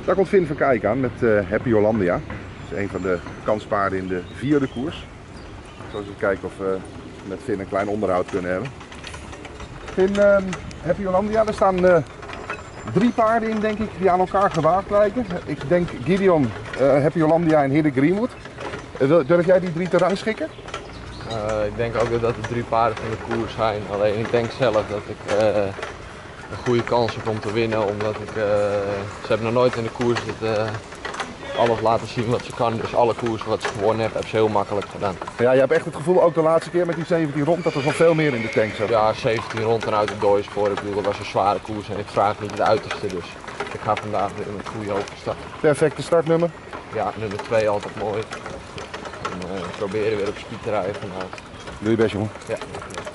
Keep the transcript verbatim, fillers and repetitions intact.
Daar komt Finn van Kijk aan met uh, Happy Hollandia. Dat is een van de kanspaarden in de vierde koers. Ik zal eens even kijken of we met Finn een klein onderhoud kunnen hebben. Finn, uh, Happy Hollandia, er staan uh, drie paarden in, denk ik, die aan elkaar gewaagd lijken. Ik denk Gideon, uh, Happy Hollandia en Hidde Greenwood. Uh, durf jij die drie te rangschikken? Uh, ik denk ook dat het drie paarden van de koers zijn. Alleen ik denk zelf dat ik uh, een goede kans heb om te winnen. Omdat ik, uh, ze hebben nog nooit in de koers het, uh, alles laten zien wat ze kan. Dus alle koersen wat ze gewonnen hebben, hebben ze heel makkelijk gedaan. Ja, je hebt echt het gevoel, ook de laatste keer met die zeventien rond, dat er nog veel meer in de tank zat. Ja, zeventien rond en uit het dooispoor. Ik bedoel, dat was een zware koers en ik vraag niet het uiterste. Dus ik ga vandaag weer met goede hoop starten. Perfecte startnummer. Ja, nummer twee altijd mooi. En uh, proberen weer op speed te rijden vandaag. Doe je best, jongen. Ja.